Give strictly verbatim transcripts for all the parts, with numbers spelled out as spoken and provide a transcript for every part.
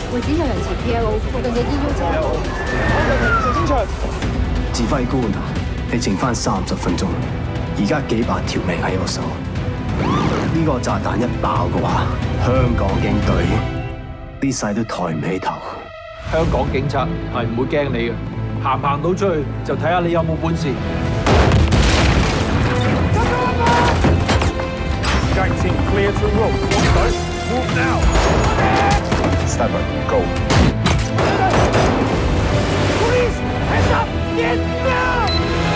會展有人持 P L O， 附近嘅 E U 車。 石展祥， 指揮官，你剩翻三十分鐘，而家幾百條命喺我手。呢個炸彈一爆嘅話，香港警隊呢世都抬唔起頭。 香港警察係唔會驚你嘅，行唔行到出去就睇下你有冇本事。Guide team clear to roll. Move now. Sniper, go. Police, hands up, get down.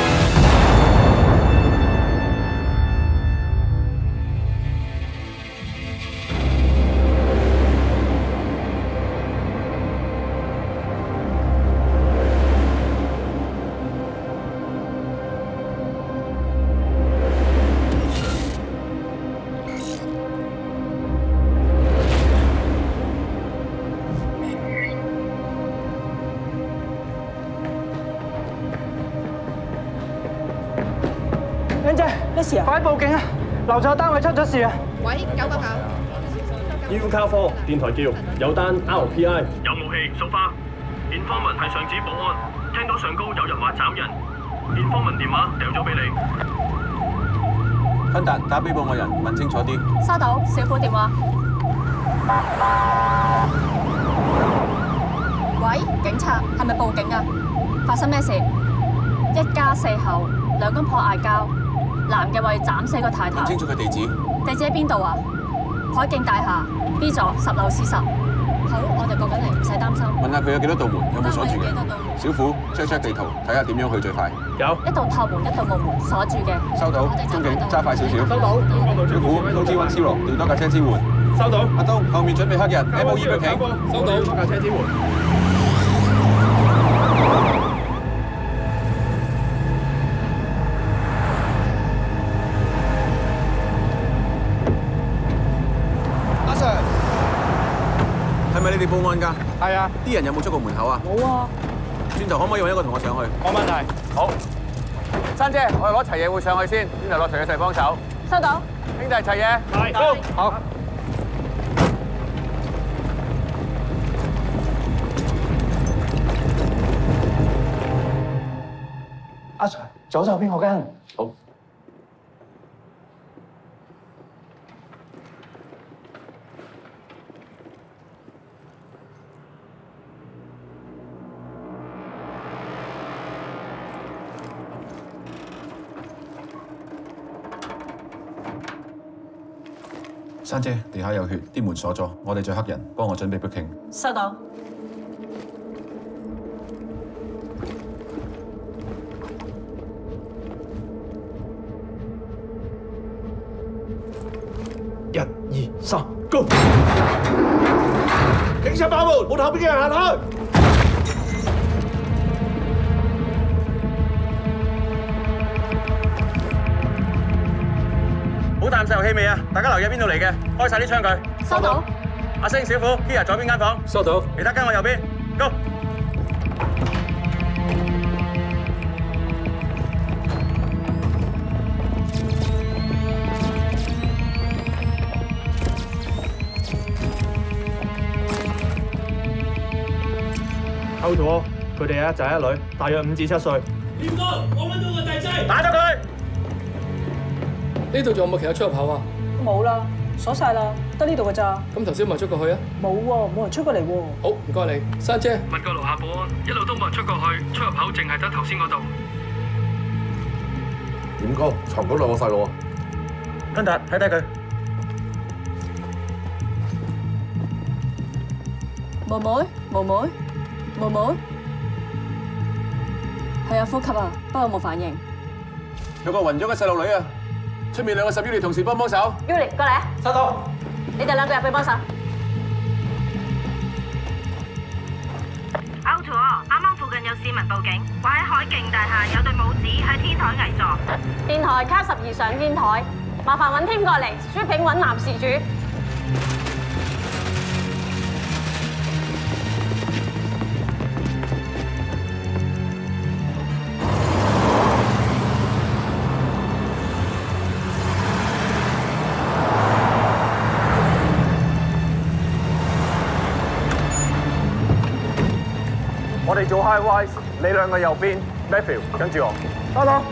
靚姐，咩事啊？快啲報警啊！樓上單位出咗事啊！ 喂，九九九。 要卡科電台叫有單 R P I 有武器掃花。電方文係上址保安，聽到上高有人話斬人，電方文電話掉咗俾你。 芬達打俾報案人，問清楚啲。 收到，小虎電話。喂，警察，係咪報警啊？發生咩事？一家四口，兩公婆嗌交。男嘅為斬死個太太。 問清楚佢地址。 地址喺邊度啊？海景大廈 B 座十樓 C 十。好，我哋過緊嚟，唔使擔心。 問下佢有幾多道門，有冇鎖住嘅？小虎 check check 地圖，睇下點樣去最快。 有。 一道後門，一道木門，鎖住嘅。 收到。中警揸快少少。 收到。 小虎通知溫超樂，調多架車支援。 收到。 阿東，後面準備黑人 ，M O E 報警。 收到。多架車支援。 係咪你哋報案㗎？ 係啊。 啲人有冇出過門口啊？ 冇啊。 轉頭可唔可以揾一個同我上去？ 冇問題。 好。珊姐，我哋攞齊嘢會上去先，轉頭落齊一齊幫手。 收到。 兄弟齊嘢。 係。好。好。 阿 Sir，左手邊嗰間。 好。珊姐，地下有血，啲門鎖咗，我哋再黑人，幫我準備 booking。 收到。 一、二、三 ，Go！ 警察爆門，門後邊嘅人行開。 好啖石油氣味啊！大家留意邊度嚟嘅，開晒啲槍佢。 收到。 阿星、小虎 ，Kia 左邊間房。 收到。 其他跟我右邊 ，Go！ 構圖，佢哋一仔一女，大約五至七歲。 掂哥，我揾到個大仔，打咗佢。 呢度仲有冇其他出入口啊？ 冇啦，鎖晒啦，得呢度㗎咋。 咁頭先咪出過去啊？ 冇喎，冇人出過嚟喎。 好，唔該你，珊姐。 問過樓下保安，一路都冇人出過去，出入口淨係得頭先嗰度。 點哥，藏到兩個細路啊！ 芬達，睇睇佢。 妹妹，妹妹，妹妹，佢有呼吸啊，不過冇反應。 有個暈咗嘅細路女啊！出面兩個十 Uli 同事幫幫手。 Uli 過嚟啊！ 收到。 你哋兩個入去幫手。 Out 啱啱附近有市民報警，話喺海景大廈有對母子喺天台危坐。 電台卡十二上天台，麻煩揾 team 過嚟 ，shopping 揾男事主。 我哋做 high rise， 你兩個右邊 Matthew 跟住我。收到。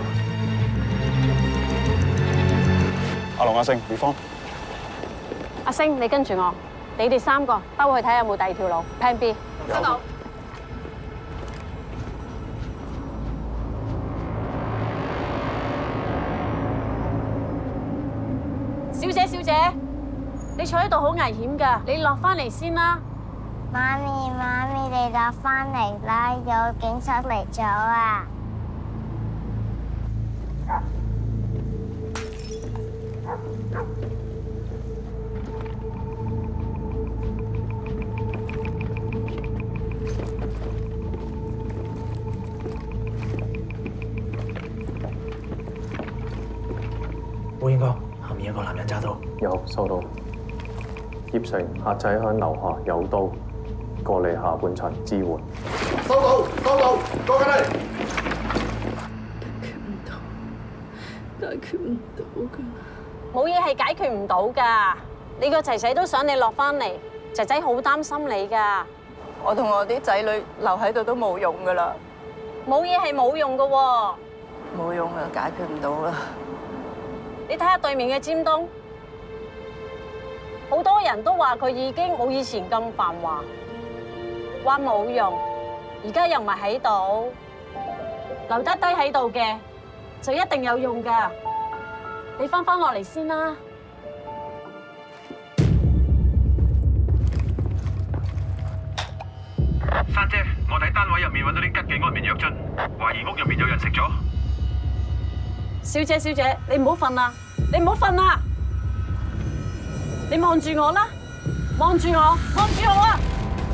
阿龍、阿星，你方。 阿星，你跟住我，你哋三個兜去睇下有冇第二條路 ，Plan B。收到。小姐，小姐，你坐喺度好危險㗎，你落翻嚟先啦。 媽咪，媽咪，你落翻嚟啦，有警察嚟咗啊！ 烏燕哥，後面有個男人揸刀。 有收到。葉成客仔響樓下有刀，過嚟下半層支援。 收到，收到，過緊嚟。 解決唔到，解決唔到㗎。冇嘢係解決唔到㗎。你個仔仔都想你落翻嚟，仔仔好擔心你㗎。 我同我啲仔女留喺度都冇用㗎啦。 冇嘢係冇用㗎喎。 冇用啊，解決唔到啦。 你睇下對面嘅尖東，好多人都話佢已經冇以前咁繁華，話冇用，而家又唔係喺度，留得低喺度嘅就一定有用㗎。你翻返落嚟先啦。 珊姐，我喺單位入面揾到啲吉嘅安眠藥樽，懷疑屋入面有人食咗。 小姐，小姐，你唔好瞓啦，你唔好瞓啦，你望住我啦，望住我，望住我啊！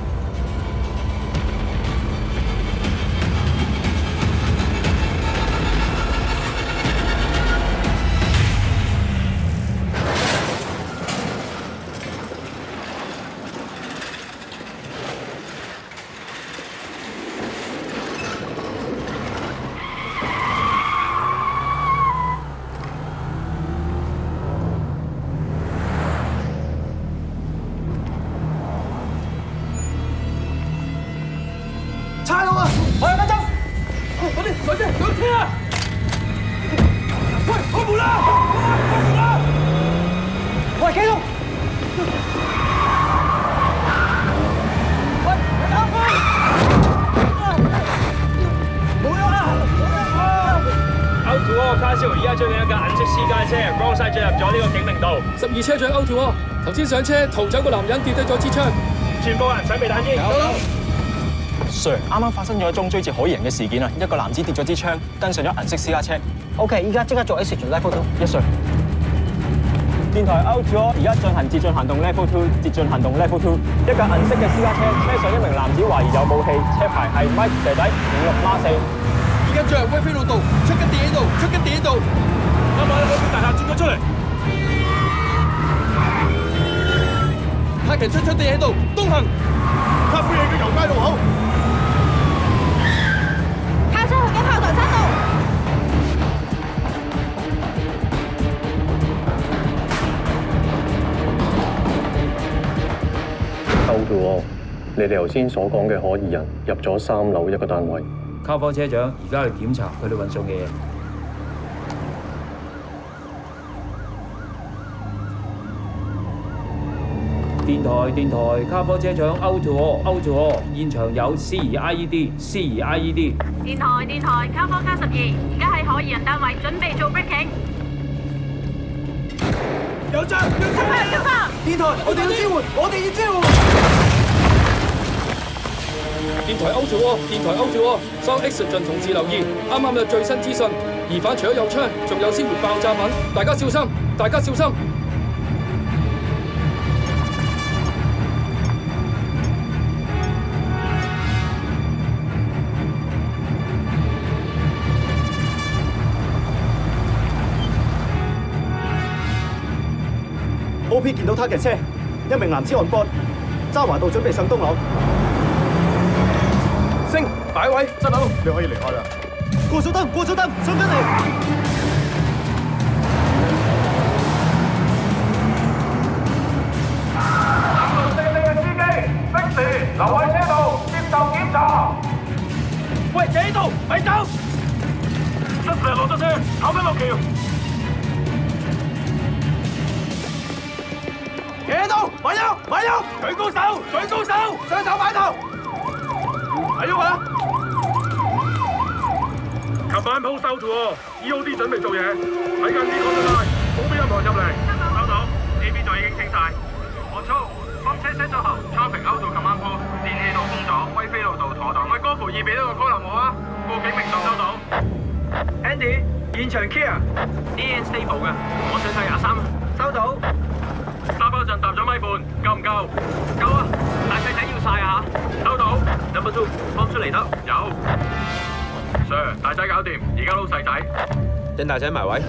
差佬啊！我有緊針，快啲上車上車啊！喂，開門啦！開門啦！喂，企度！喂，打開！冇用啊！ O to O 卡燒而家追緊一架銀色私家車 ，wrong side 進入咗呢個警明道。 十二車長 O to O， 頭先上車逃走個男人跌低咗支槍， 全部人使避彈衣。 Sir， 啱啱發生咗一宗追截可疑人嘅事件啊！一個男子跌咗支槍，跟上咗銀色私家車。OK， 依家即刻做 X 傳 Level Two。Yes sir。電台 O to O， 而家進行截進行動 Level Two， 截進行動 Level Two。一架銀色嘅私家車，車上一名男子懷疑有武器，車牌係 Mike 蛇仔五六孖四。 而家進入威菲路道，出緊地喺度，出緊地喺度。啱啱喺嗰邊大廈轉咗出嚟。客人出出地喺度，東行。咖啡喺個油街路口。 靠出去嘅炮台山道。 O to O， 你哋頭先所講嘅可疑人入咗三樓一個單位。 卡科車長而家去檢查佢哋運送嘅嘢。電台電台，卡科車長 O to O，O to O， 現場有 C 二 I E D，C 二 I E D。 電台電台，卡科加十二，而家喺可疑人單位，準備做 breaking。 有槍有槍！ 有槍！ 電台，我哋要支援，我哋要支援。 電台 O to O， 電台 O to O， 所有 X 進同志留意，啱啱有最新資訊，疑犯除咗有槍，仲有鮮活爆炸品，大家小心，大家小心。 O P 見到他嘅車，一名男子按波，渣華道準備上東樓。 星擺位，執到，你可以離開啦。過咗燈，過咗燈，上緊嚟。 四四嘅司機，的士留喺車度接受檢查。 企喺度，咪走！失射落咗車，跑緊落橋。企喺度，咪喐，咪喐！舉高手，舉高手，雙手擺頭，咪喐啊！及板鋪收住喎 ，E O D 準備做嘢，睇緊呢個得啦，冇俾任何人入嚟。收到 ，A B 座已經清晒。我操，泵車 set 咗後 ，traffic out 到及板鋪，電氣道封咗，威飛路道妥當。喂，歌符二俾多個 call 我啊，報警明道收到。Andy， 現場 clear，A N stable 嘅，我上晒廿三，收到。沙包陣搭咗米半，夠唔夠？夠啊！大細仔要晒啊嚇！收到。Number two， 放出嚟得有。Sir， 大仔搞掂，而家撈細仔。 等大仔埋位。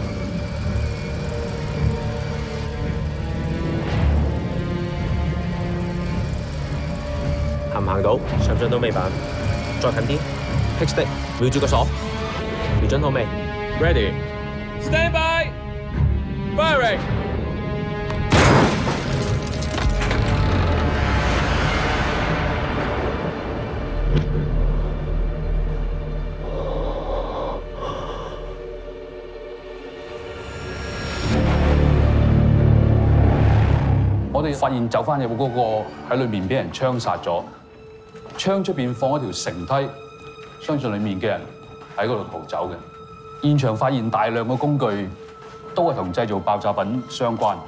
行唔行到？上唔上到尾板？再近啲 ，pick stick， 瞄住個鎖。瞄準好未 ？Ready。Stand by。Firing。 我哋發現走翻入嗰個喺裏面俾人槍殺咗，槍出邊放一條繩梯，相信裡面嘅人喺嗰度逃走嘅。現場發現大量嘅工具，都係同製造爆炸品相關。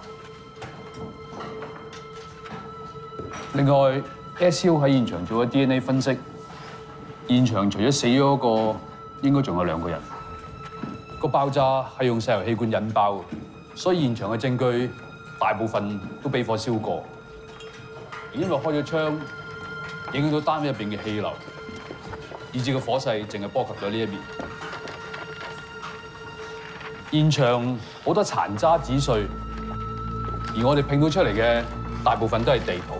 另外 ，S U 喺現場做咗 D N A 分析，現場除咗死咗一個，應該仲有兩個人。個爆炸係用石油氣罐引爆，所以現場嘅證據大部分都俾火燒過。因為開咗槍，影響到單位入邊嘅氣流，以致個火勢淨係波及咗呢一邊。現場好多殘渣紙碎，而我哋拼到出嚟嘅大部分都係地圖。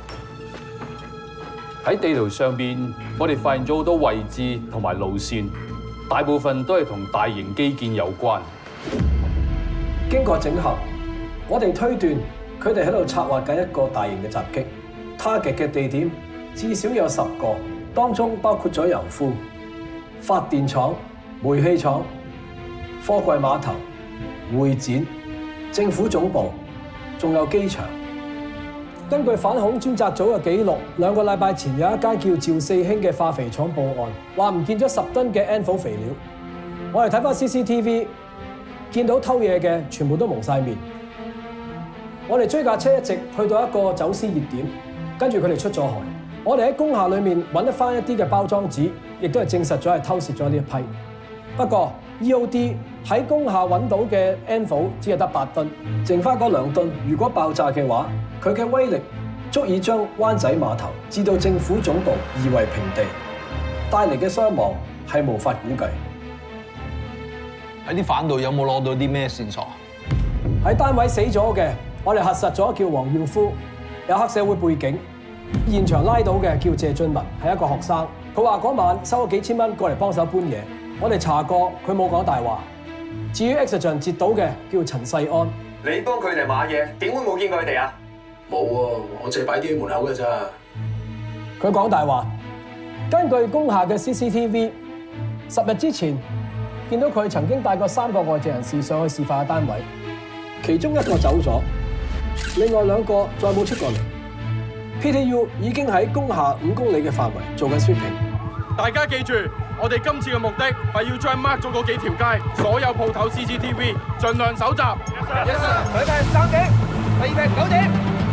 喺地圖上邊，我哋發現咗好多位置同埋路線，大部分都係同大型基建有關。 經過整合，我哋推斷佢哋喺度策劃緊一個大型嘅襲擊。target 嘅地點至少有十個，當中包括咗油庫、發電廠、煤氣廠、貨櫃碼頭、會展、政府總部，仲有機場。根據反恐專責組嘅記錄，兩個禮拜前有一間叫趙四興嘅化肥廠報案，話唔見咗十噸嘅 N 火肥料。我哋睇翻 C C T V， 見到偷嘢嘅全部都蒙晒面。我哋追架車一直去到一個走私熱點，跟住佢哋出咗海。我哋喺工廈裏面揾得翻一啲嘅包裝紙，亦都係證實咗係偷竊咗呢一批。不過 E O D 喺工廈揾到嘅 N 火只係得八噸，剩翻嗰兩噸，如果爆炸嘅話，佢嘅威力足以將灣仔碼頭至到政府總部夷為平地，帶嚟嘅傷亡係無法估計。 喺啲反度有冇攞到啲咩線索？ 喺單位死咗嘅，我哋核實咗叫黃耀夫，有黑社會背景。現場拉到嘅叫謝俊文，係一個學生。佢話嗰晚收咗幾千蚊過嚟幫手搬嘢。我哋查過，佢冇講大話。至於 Exogen 截到嘅叫陳世安， 你幫佢哋買嘢，點會冇見過佢哋啊？ 冇喎，我淨係擺啲喺門口嘅咋。 佢講大話。根據工廈嘅 C C T V， 十日之前見到佢曾經帶過三個外籍人士上去示範嘅單位，其中一個走咗，另外兩個再冇出過嚟。P T U 已經喺工廈五公里嘅範圍做緊 sweeping。 大家記住，我哋今次嘅目的係要將 mark 咗嗰幾條街所有鋪頭 C C T V， 盡量搜集。 一十，佢哋三點，第二名九點。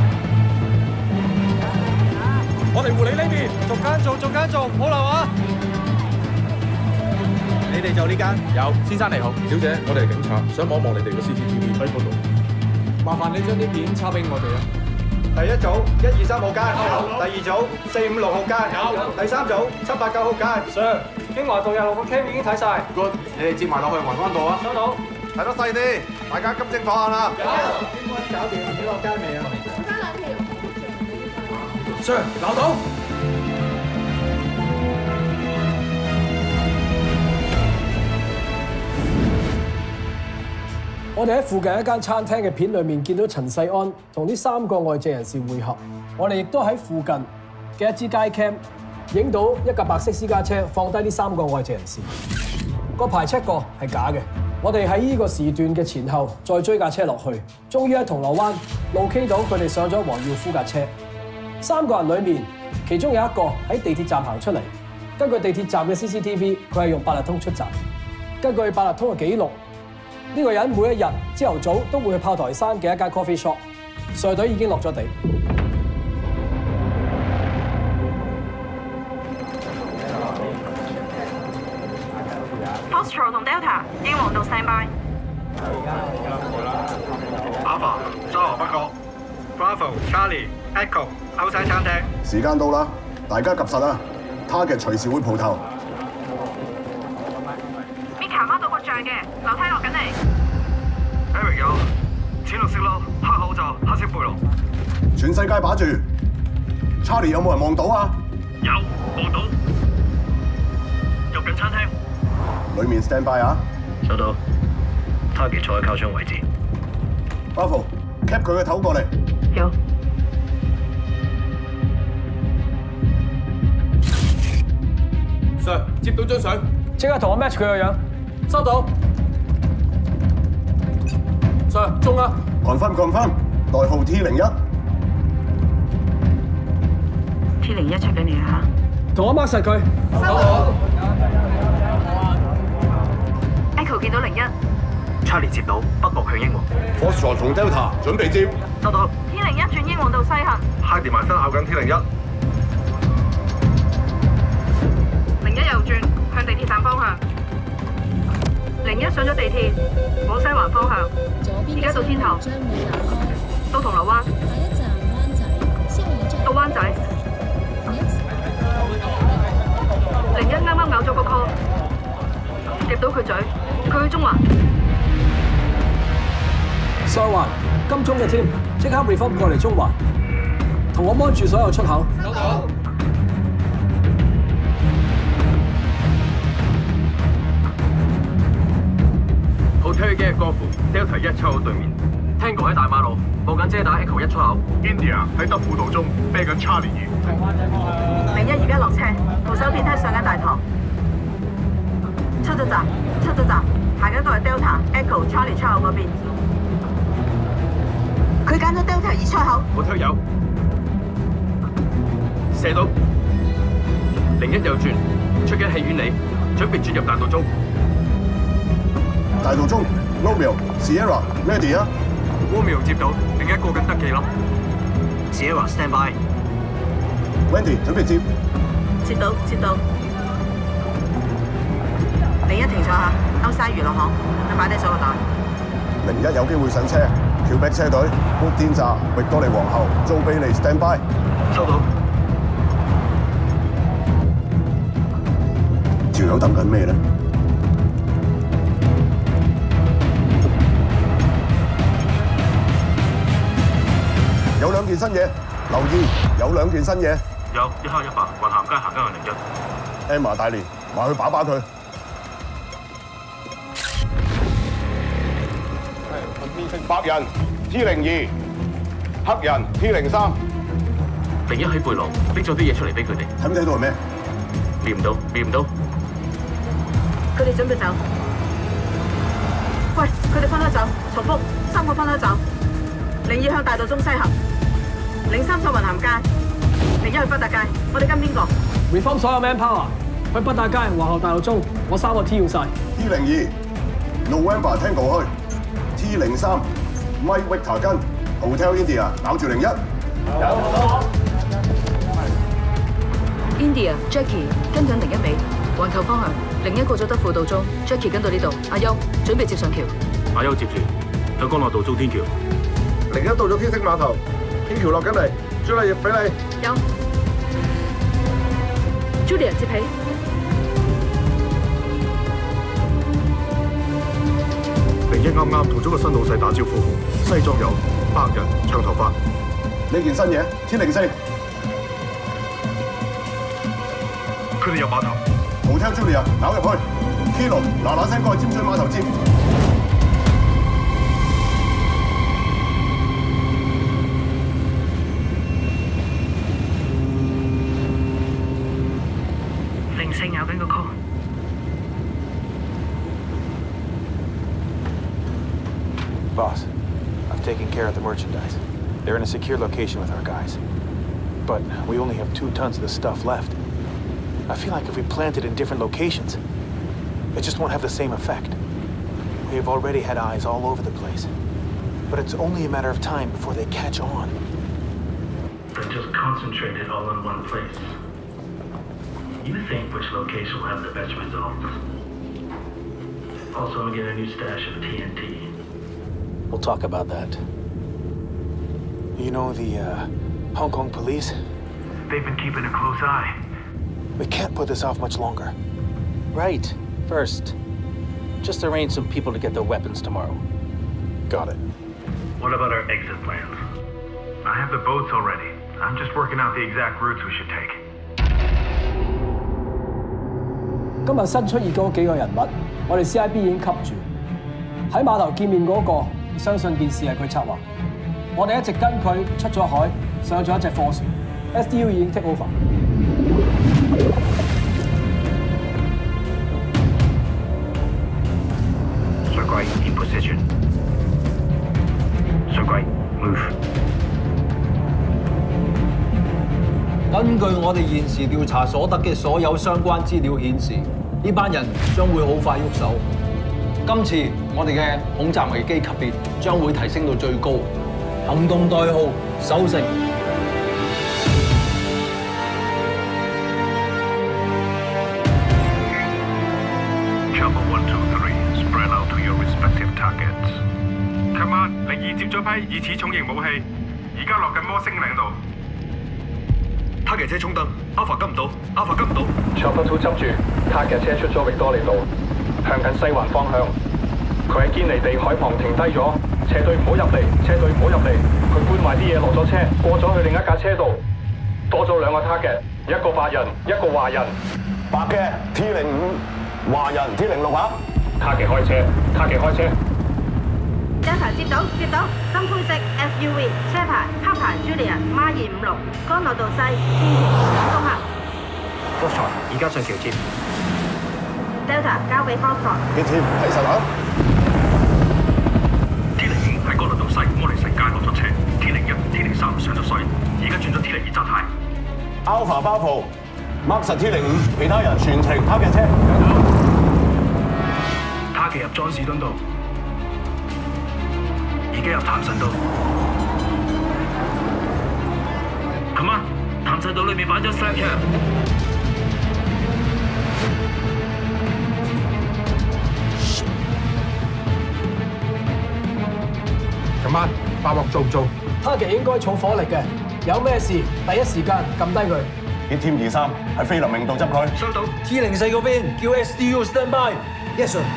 我哋護理呢邊，逐間做，逐間做，唔好漏啊！ 你哋就呢間有，先生你好， 小姐，我哋係警察，想望望你哋嘅 C C T V 喺嗰度。 麻煩你將啲片抄俾我哋啊！ 第一組一二三號間，第二組四五六號間，第三組七八九號間。 Sir， 經華道有六個 cam 已經睇晒。 Good， 你哋接埋落去環灣道啊。 收到。 睇得細啲，大家金睛火眼啦。 有。應該搞掂，幾落間未啊？ 加兩條。 Sir， 鬧到。 我哋喺附近一間餐廳嘅片裏面見到陳世安同呢三個外籍人士會合。我哋亦都喺附近嘅一支街 cam 影到一架白色私家車放低呢三個外籍人士，個牌 check 過係假嘅。我哋喺呢個時段嘅前後再追架車落去，終於喺銅鑼灣路 K 到佢哋上咗黃耀夫架車。三個人裡面，其中有一個喺地鐵站行出嚟。根據地鐵站嘅 C C T V， 佢係用八達通出閘。根據八達通嘅記錄，呢個人每一日朝頭早都會去炮台山嘅一間 coffee shop。上隊已經落咗地。 Foxtrot 同 Delta 英皇道 standby。 Alpha 沙河北角 ，Bravo Charlie Echo 歐西餐廳。 時間到啦，大家及實啊 ！Target 隨時會蒲頭。 Mika 孖到個像嘅，樓梯落緊嚟。 Eric 有淺綠色褸、黑口罩、黑色背囊。 全世界把住 ，Charlie 有冇人望到啊？ 有，望到。入緊餐廳。 裡面 stand by 啊！ 收到。Target 坐喺靠窗位置。 Bravo，cap 佢個頭過嚟。 有。 Sir， 接到張相， 即刻同我 match 佢個樣。 收到。Sir， 中啊 ！confirm confirm， 代號 T 零一。 T 零一出緊嚟啊！ 同我 mark 實佢。 收到。 Echo 見到零一 ，Charlie 接到，北角向英皇。 Foxtrot 同 Delta 準備接。 收到。 T 零一轉英皇道西行。 揩電埋身咬緊 T 零一。 零一右轉向地鐵站方向。零一上咗地鐵，往西環方向。而家到天后。到銅鑼灣。到灣仔。零一啱啱咬咗個 call。夾到佢嘴，佢去中環。 上環，金鐘嘅 team 即刻 reform 過嚟中環，同我 mon 住所有出口。 收到。 Hotel 嘅國父 Delta 一出口對面，聽講喺大馬路報緊遮打 Echo 一出口。India 喺德輔道中啤緊 Charlie 二。 零一而家落車，扶手電梯上緊大堂。出咗站，出咗站，行緊到係 Delta Echo Charlie 出口嗰邊。佢揀咗 Delta 二出口。 我推有，射到。零一右轉，出緊戲院里，準備轉入大道中。 大道中 ，Romeo、Sierra、Ready 啊 ！Romeo 接到，另一過緊德記咯。Sierra stand by。Wendy 準備接。 接到，接到。零一停坐下，歐沙娛樂行，佢擺低咗個袋。 零一有機會上車，橋壁車隊，砵甸站，域多利皇后，租比利 stand by。 收到。 條友等緊咩咧？有兩件新嘢，留意有兩件新嘢。 有一黑一白，雲咸街行緊去零一。 Emma 大連，埋去把把佢。白人 T 零二，黑人 T 零三。 零一喺背囊拎咗啲嘢出嚟俾佢哋。 睇唔睇到係咩？ 瞄唔到，瞄唔到。 佢哋準備走。喂，佢哋分開走，重複三個分開走。零二向大道中西行，零三坐雲咸街，零一去北大街。我哋跟邊個 ？reform 所有 manpower 去北大街、皇后大道中，我三個 T 要晒。 T 零二 November Tango 去 ，T 零三 Mike Victor 跟 Hotel India 咬住零一。 India Jackie 跟緊零一尾，環球方向，零一過咗德輔道中 ，Jackie 跟到呢度。阿優準備接上橋。 阿優接住，向江樂道中天橋。 零一到咗天星碼頭，天橋落緊嚟，朱麗葉俾你。 有。Julia 接起。 零一啱啱同咗個新老細打招呼，西裝有，白人，長頭髮。 呢件新嘢 T 零四。 佢哋入碼頭。 Hotel Julia 咬入去 ，Kilo 嗱嗱聲過去尖水碼頭接。 零四咬緊個 call。 Boss, I've taken care of the merchandise. They're in a secure location with our guys. But we only have two tons of the stuff left. I feel like if we plant it in different locations, it just won't have the same effect. We have already had eyes all over the place. But it's only a matter of time before they catch on. Then just concentrate it all in one place. You think which location will have the best results. Also, I'm gonna get a new stash of T N T. We'll talk about that. You know the, uh, Hong Kong police? They've been keeping a close eye. We can't put this off much longer. Right. First, just arrange some people to get their weapons tomorrow. Got it. What about our exit plans? I have the boats already. I'm just working out the exact routes we should take. 今日新出現嗰幾個人物，我哋 C I B 已經吸住。喺碼頭見面嗰個，相信件事係佢策劃。我哋一直跟佢出咗海，上咗一隻貨船 ，S D U 已經 take over。 水鬼 in position。水鬼 move。 根據我哋現時調查所得嘅所有相關資料顯示，呢班人將會好快喐手。今次我哋嘅恐襲危機級別將會提升到最高，行動代號守城。 Chopper one two three spread out to your respective targets。琴晚靈異接咗批疑似重型武器，而家落緊摩星嶺度。他嘅車衝燈 ，Alpha 跟唔到 ，Alpha 跟唔到。 Chopper two 執住，他嘅車出咗域多利道，向緊西環方向。佢喺堅尼地海旁停低咗，車隊唔好入嚟，車隊唔好入嚟。佢搬埋啲嘢落咗車，過咗去另一架車度，多咗兩個 target， 一個白人，一個華人。白嘅 T 零五，華人 T 零六啊。他嘅開車，他嘅開車。 Delta 接到，接到，深灰色 S U V， 車牌黑牌 Julian 孖二五六，干諾道西，天橋東行。 Foxtrot，而家上橋接。 Delta 交俾 Foxtrot。 呢次睇實啦。 T 零五喺干諾道西，摩利城街落咗車 ，T 零一、T 零三上咗水，而家轉咗 T 零二紮軚。 Alpha 包袱 ，mark 實 T 零五，其他人全程黑嘅車。 他騎入莊士敦道。已經入潭神道。琴晚潭神道裏面擺咗 Slack 牆。 琴晚爆鑊做唔做 ？Target 應該重火力嘅，有咩事第一時間撳低佢。 啲 Team 二三喺菲林明道執佢。 收到。 T 零四嗰邊叫 S D U stand by。Yes sir。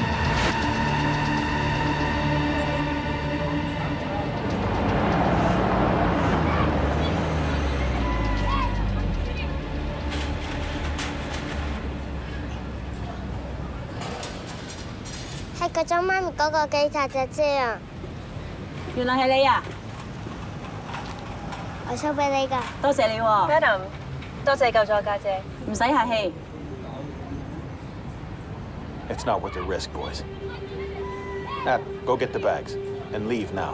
係嗰張媽咪嗰個機塔隻啫啊！ 原來係你啊！ 我送俾你㗎。 多謝你喎 ，Madam， 多謝救咗家姐。 唔使客氣。 It's not worth the risk, boys. Nat, go get the bags and leave now.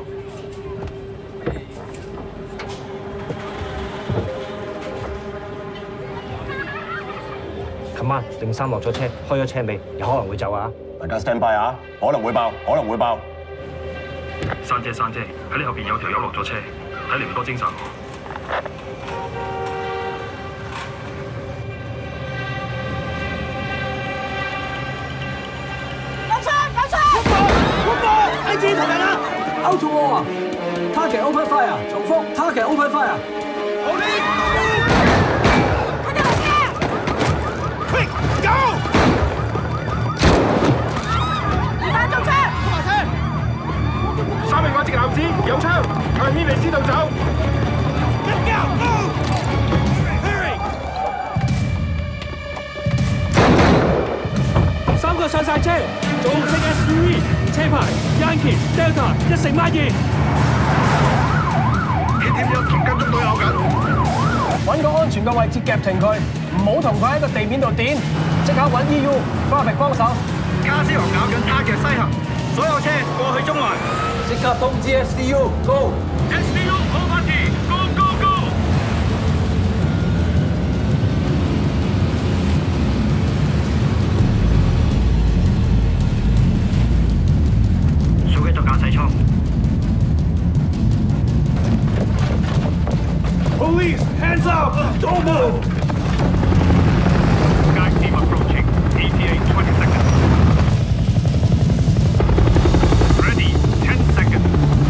琴晚零三落咗車，開咗車尾，有可能會走啊！大家 stand by 啊！可能會爆，可能會爆。 珊姐，珊姐，喺你後邊有條友落咗車，睇嚟唔多精神喎。 有槍！有槍！ 空波！你自己同人啦 ！Out to war 啊 ！Target open fire， 重複 Target open fire。好啲！佢哋落車 ！Quick go！ 疑犯中車！落車！ 三名外籍男子有槍，向軒尼詩道走。 三個上晒車，左紅色 S U V， 車牌 Yankee Delta 一乘孖二。 呢點一同跟蹤隊鬧緊。 揾個安全嘅位置夾停佢，唔好同佢喺個地面度點，即刻揾 E U、Traffic 幫手。 加斯王搞緊他嘅西行，所有車過去中環。 即刻通知 S D U，Go！S D U 好快啲 ，Go Go Go！ 數幾度駕駛艙。 Police, hands up! Don't move! Sky team approaching. E T A twenty seconds. Ready, ten seconds.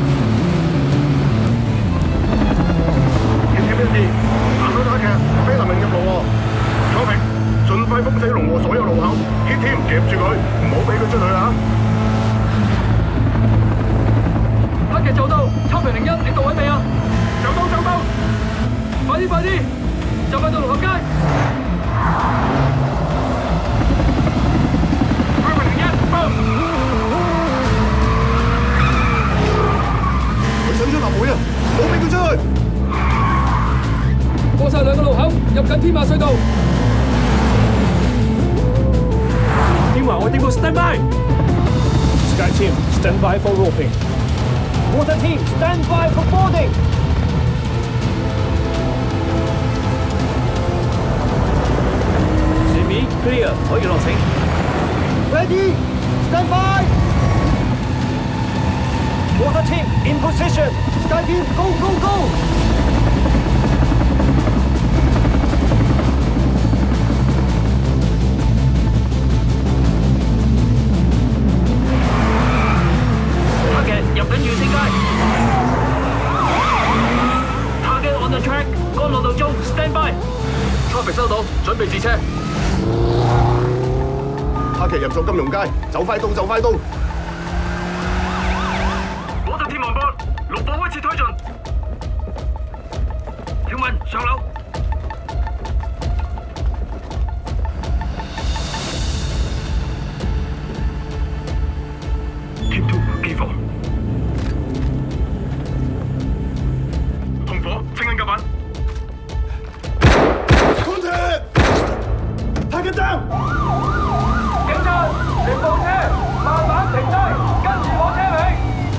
要貼邊啲？行到打劇，非林明入路喎。楚平，盡快封死龍和所有路口 ，Hit Team 夾住佢，唔好俾佢出去啊！ 黑劇就到，秋平零一，你到位未啊？就到就到。 快啲快啲，就快到龍合街。二零一，報。 佢想出立會啊！唔好俾佢出去。 過晒兩個路口，入緊天馬隧道。 天華，我點個 stand by。Sky team stand by for roping. Water team stand by for boarding. Clear， 可以落繩。 Ready, stand by. Water team in position. Sky team, go go go. 塔嘅入緊遠星街。塔嘅 on the track， 干路道中 stand by。Traffic 收到，準備截車。 他劇入咗金融街，就快到就快到。 我哋天王波，綠火開始推進。條文上樓。Team two 機火。紅火清緊夾板。 Contact！ Target down！ 全部車慢慢停低，跟住攞車尾。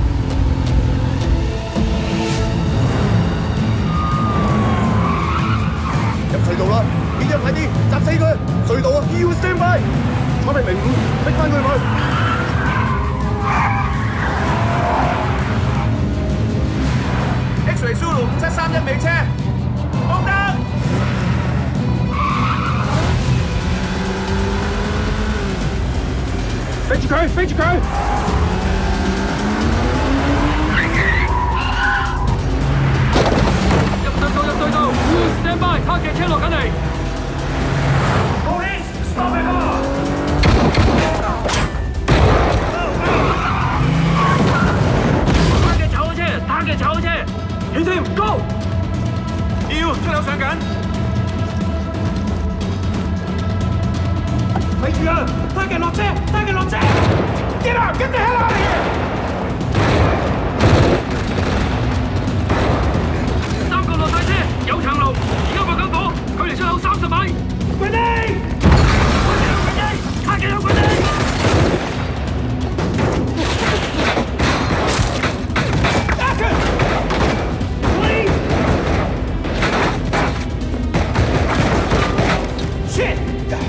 入隧道啦！邊隻快啲，砸死佢！隧道啊 ，E U stand by， 楚平零五，逼翻佢去。X-ray Zulu 五七三一尾車，放燈。 飛住佢，飛住佢！ 入隧道，入隧道 ，stand by， 卡嘅車落緊嚟。 Police, stop it all！ 他嘅炒車，他嘅炒車 ，Hit Team Go！ 要出口上緊。 睇住啊！他嘅落車，他嘅落車 ！Get out! Get the hell out of here！ 三個落晒車，有長路，而家賣緊火，距離出口三十米。 Grenade！ 他嘅有 grenade！ Action! Please! Shit!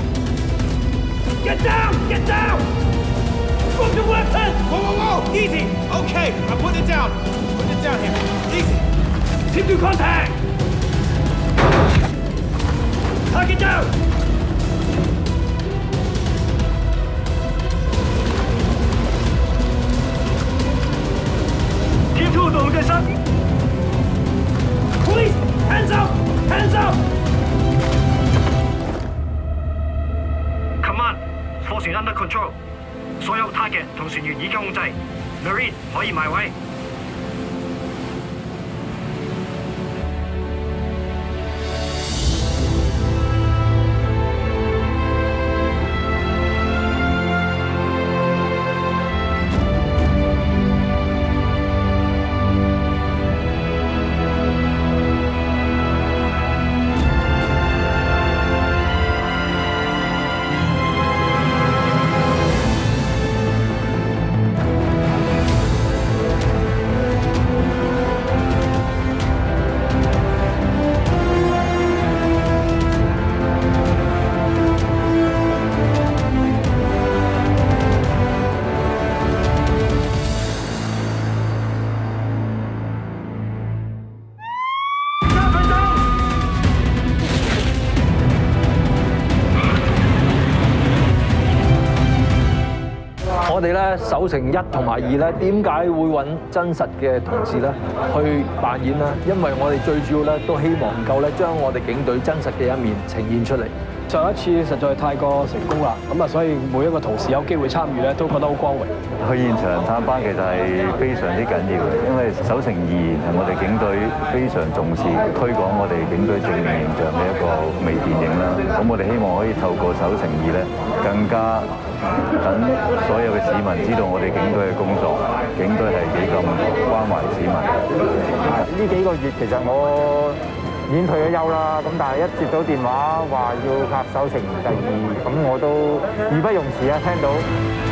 Get down! Get down! Drop your weapon! Whoa, whoa, whoa! Easy! Okay, I'm putting it down. Put it down here. Easy. Team two contact! Target down! Team two 到嘅身。 Police! Hands up! Hands up! Command， 貨船 under control， 所有 target 同船員已經控制 ，Marine 可以埋位。 咧，守城一同埋二咧，點解會揾真實嘅同事咧去扮演咧？因為我哋最主要咧都希望能夠咧將我哋警隊真實嘅一面呈現出嚟。 上一次實在太過成功啦，咁啊，所以每一個同事有機會參與咧，都覺得好光榮。 去現場探班其實係非常之緊要嘅，因為守城二係我哋警隊非常重視推廣我哋警隊正面形象嘅一個微電影啦。咁我哋希望可以透過守城二咧，更加等所有嘅市民知道我哋警隊嘅工作，警隊係幾咁關懷市民。 呢幾個月其實我已經退咗休啦，咁但係一接到電話話要拍守城第二，咁我都義不容辭啊！聽到。